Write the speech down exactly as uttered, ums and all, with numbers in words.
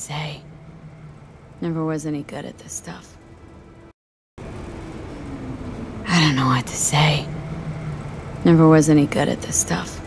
say. Never was any good at this stuff. I don't know what to say. Never was any good at this stuff.